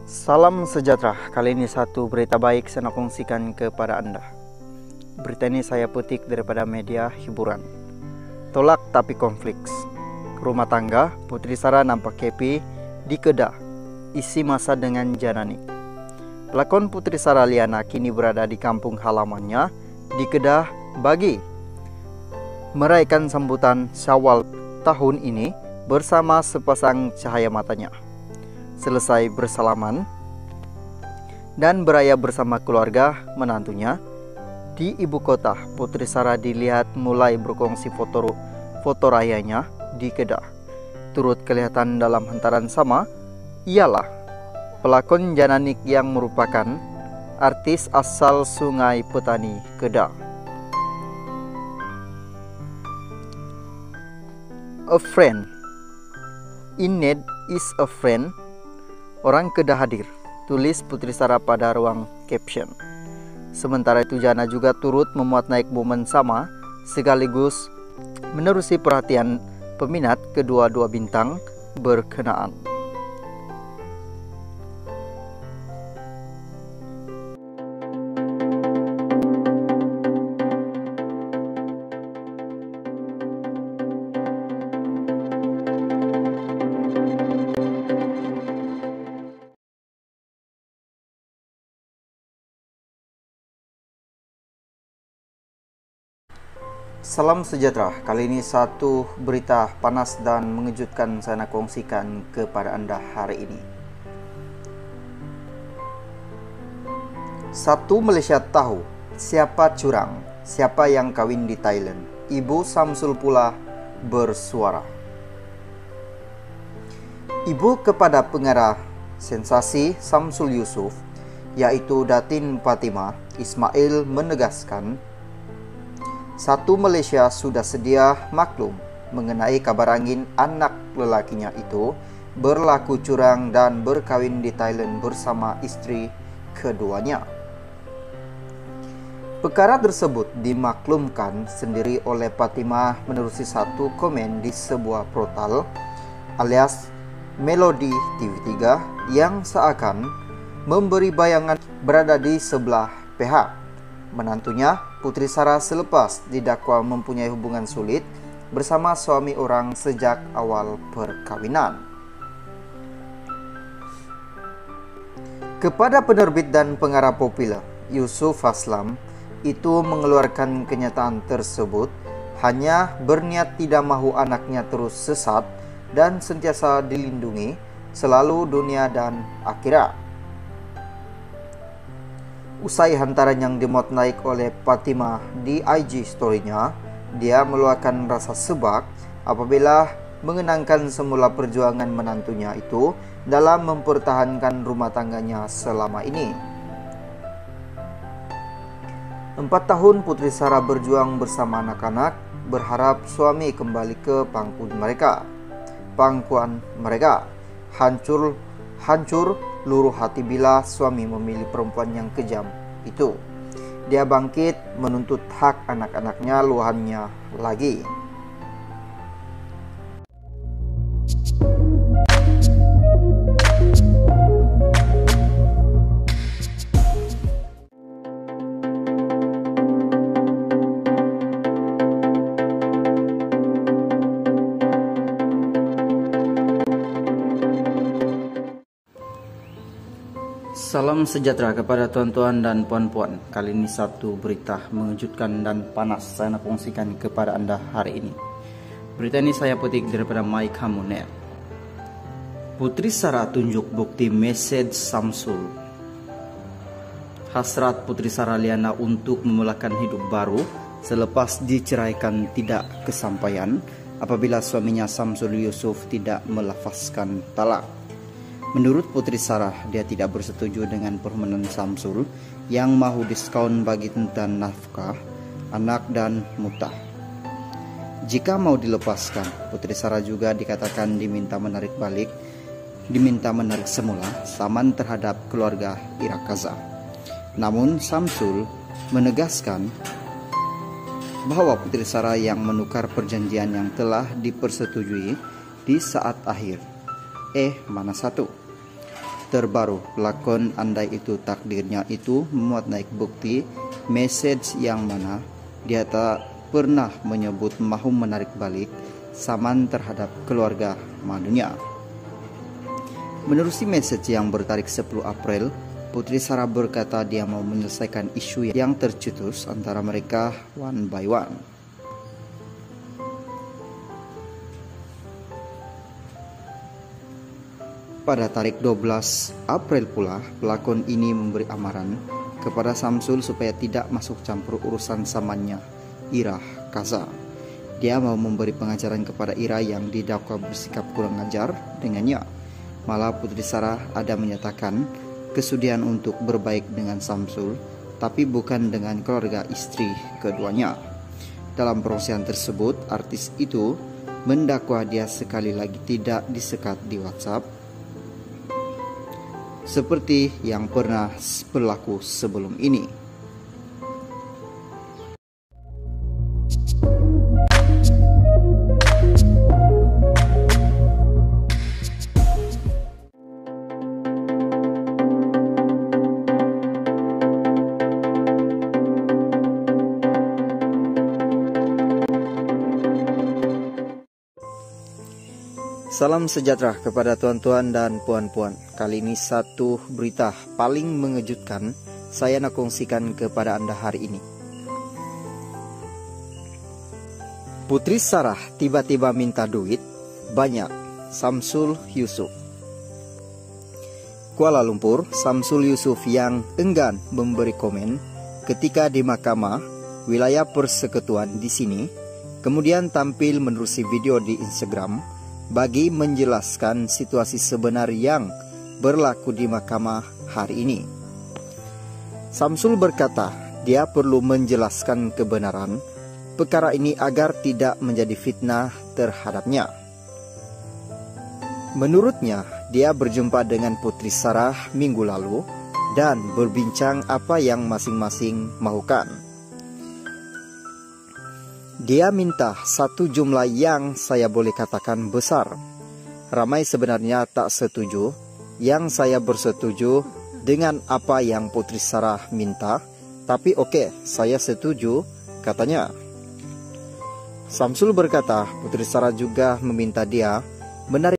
Salam sejahtera, kali ini satu berita baik saya nak kongsikan kepada Anda. Berita ini saya petik daripada media hiburan. Tolak tapi konflik. Rumah tangga, Putri Sarah nampak happy di Kedah, isi masa dengan Janani. Pelakon Putri Sarah Liana kini berada di kampung halamannya di Kedah bagi merayakan sambutan Syawal tahun ini bersama sepasang cahaya matanya. Selesai bersalaman dan beraya bersama keluarga menantunya di ibu kota, Putri Sarah dilihat mulai berkongsi foto rayanya di Kedah. Turut kelihatan dalam hantaran sama ialah pelakon Jananik yang merupakan artis asal Sungai Petani, Kedah. A friend in need is a friend. Orang Kedah hadir, tulis Putri Sarah pada ruang caption. Sementara itu Jana juga turut memuat naik momen sama sekaligus menerusi perhatian peminat kedua-dua bintang berkenaan. Salam sejahtera, kali ini satu berita panas dan mengejutkan saya nak kongsikan kepada Anda hari ini. Satu Malaysia tahu siapa curang, siapa yang kawin di Thailand. Ibu Samsul pula bersuara. Ibu kepada pengarah sensasi Samsul Yusof, yaitu Datin Fatimah Ismail, menegaskan satu Malaysia sudah sedia maklum mengenai kabar angin anak lelakinya itu berlaku curang dan berkawin di Thailand bersama istri keduanya. Perkara tersebut dimaklumkan sendiri oleh Fatimah menerusi satu komen di sebuah portal alias Melody TV3 yang seakan memberi bayangan berada di sebelah pihak menantunya Putri Sarah selepas didakwa mempunyai hubungan sulit bersama suami orang sejak awal perkawinan. Kepada penerbit dan pengarah populer Yusuf Aslam itu mengeluarkan kenyataan tersebut hanya berniat tidak mahu anaknya terus sesat dan sentiasa dilindungi selalu dunia dan akhirat. Usai hantaran yang dimuat naik oleh Fatimah di IG story-nya, dia meluahkan rasa sebak apabila mengenangkan semula perjuangan menantunya itu dalam mempertahankan rumah tangganya selama ini. 4 tahun Putri Sarah berjuang bersama anak-anak, berharap suami kembali ke pangkuan mereka. Hancur luruh hati bila suami memilih perempuan yang kejam itu. Dia bangkit menuntut hak anak-anaknya, luahannya lagi. Salam sejahtera kepada tuan-tuan dan puan-puan. Kali ini satu berita mengejutkan dan panas saya nak kongsikan kepada Anda hari ini. Berita ini saya petik daripada mykamu.net. Putri Sarah tunjuk bukti mesej Samsul. Hasrat Putri Sarah Liana untuk memulakan hidup baru selepas diceraikan tidak kesampaian apabila suaminya Samsul Yusof tidak melafazkan talak. Menurut Putri Sarah, dia tidak bersetuju dengan permohonan Samsul yang mahu diskaun bagi tentang nafkah, anak dan mutah. Jika mau dilepaskan, Putri Sarah juga dikatakan diminta menarik semula saman terhadap keluarga Irakaza. Namun Samsul menegaskan bahwa Putri Sarah yang menukar perjanjian yang telah dipersetujui di saat akhir. Mana satu? terbaru, lakon andai itu takdirnya itu memuat naik bukti message yang mana dia tak pernah menyebut mahu menarik balik saman terhadap keluarga Madunya. Menerusi message yang bertarik 10 April, Putri Sarah berkata dia mau menyelesaikan isu yang tercetus antara mereka one by one. Pada tarik 12 April pula, pelakon ini memberi amaran kepada Samsul supaya tidak masuk campur urusan samannya, Ira Kaza. Dia mau memberi pengajaran kepada Ira yang didakwa bersikap kurang ajar dengannya. Malah Putri Sarah ada menyatakan kesudian untuk berbaik dengan Samsul, tapi bukan dengan keluarga istri keduanya. Dalam perselisihan tersebut, artis itu mendakwa dia sekali lagi tidak disekat di WhatsApp seperti yang pernah berlaku sebelum ini. Salam sejahtera kepada tuan-tuan dan puan-puan. Kali ini satu berita paling mengejutkan saya nak kongsikan kepada Anda hari ini. Putri Sarah tiba-tiba minta duit banyak. Samsul Yusuf. Kuala Lumpur, Samsul Yusuf yang enggan memberi komen ketika di mahkamah wilayah persekutuan di sini, kemudian tampil menerusi video di Instagram bagi menjelaskan situasi sebenar yang berlaku di mahkamah hari ini. Samsul berkata dia perlu menjelaskan kebenaran perkara ini agar tidak menjadi fitnah terhadapnya. Menurutnya, dia berjumpa dengan Putri Sarah minggu lalu dan berbincang apa yang masing-masing mahukan. Dia minta satu jumlah yang saya boleh katakan besar. Ramai sebenarnya tak setuju, yang saya bersetuju dengan apa yang Putri Sarah minta, tapi oke, saya setuju, katanya. Samsul berkata Putri Sarah juga meminta dia menarik